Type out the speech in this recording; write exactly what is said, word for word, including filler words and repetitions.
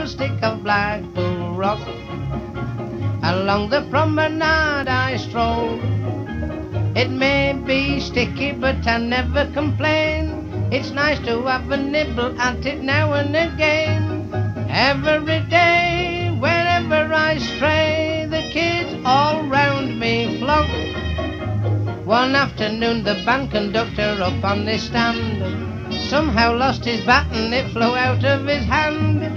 stick of Blackpool rock. Along the promenade I stroll. It may be sticky, but I never complain. It's nice to have a nibble at it now and again. Every day, wherever I stray, the kids all round me flock. One afternoon the band conductor up on the stand somehow lost his bat and it flew out of his hand.